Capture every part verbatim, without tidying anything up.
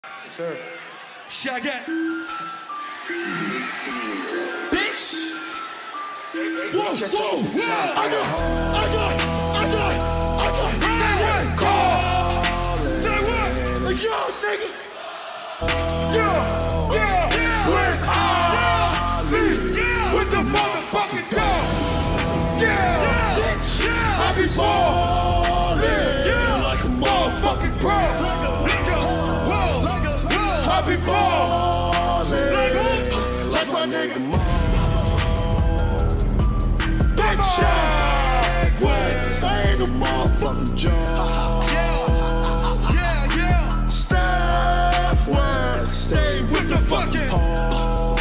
Yes, sir. Sheck it. Bitch! Whoa, whoa, whoa! I got, I got, I got, I got, say what? Call! Say what? Yo, nigga! Yo, yo! Where's Ali? With the motherfucking dog! Yeah, bitch! I be ballin' like a motherfucking pro! I be ballin' like my nigga Mo Bamba. Sheck Wes, I ain't no motherfucking joke. Yeah, yeah, yeah. Steph Wes, stay with the fucking pole.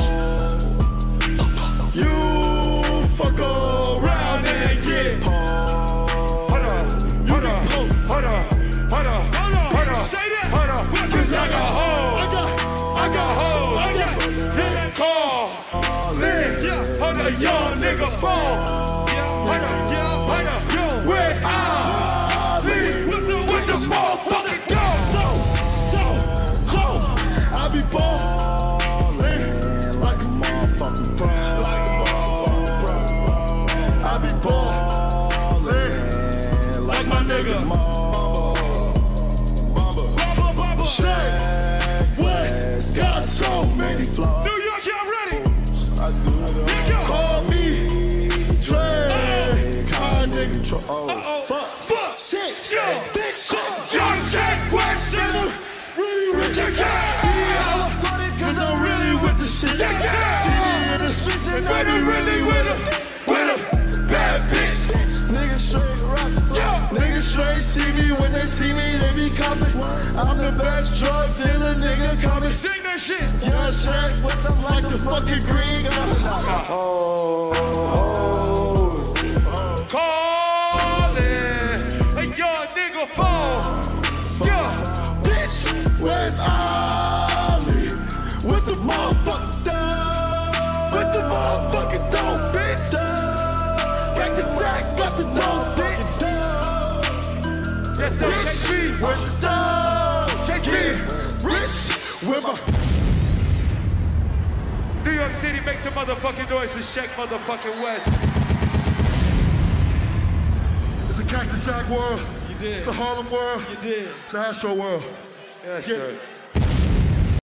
You fuck around and get pole. Hold on, hold on, hold on, hold on, hold on, hold on. Say that. Hold on, cause I got hoes. I got, I got hoes. I got nigga call. Nigga, hold on, young nigga phone. Hold on, hold on, where's Ali? With the, with the motherfucking dog. Go, go, I be ballin' like a motherfucking pro. I be ballin' like my nigga Mo Bamba. Sheck Wes got so many flaws. New York, y'all ready? I do it all. Call me Drake. High nigga tro- Oh, fuck, fuck, shit, Yo, bitch. Young Sheck Wes in the Really with the cash. See how I put it, cause I'm really with the shit. Yeah, yeah. See me in the streets and I be Baby, really with a, with a bad bitch. niggas straight rock. Yeah. Niggas straight see me when they see me, they be coming. I'm the best drug dealer, nigga coming. Sing that shit. Young Sheck Wes, I'm like the fucking green guy. Oh, calling a young nigga phone. Yeah, Bitch, where's Ali? With the motherfucking dough. with the motherfucking dope, bitch. Got the tax, got the dough, bitch. Yes, sir, Rich J P. with the dough. J P. Rich with my. New York City, make some motherfucking noise for Sheck motherfucking Wes. It's a Cactus Shack world. You did. It's a Harlem world. You did. It's a Astro world. Yes, Let's get sir. it.